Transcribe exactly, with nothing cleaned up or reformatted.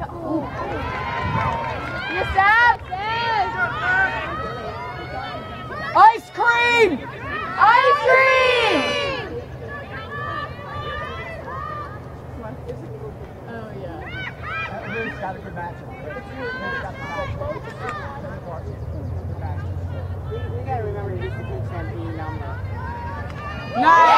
Ice cream! Ice cream! Oh, yeah. That got a good matchup. We gotta remember to use the good champion number. No!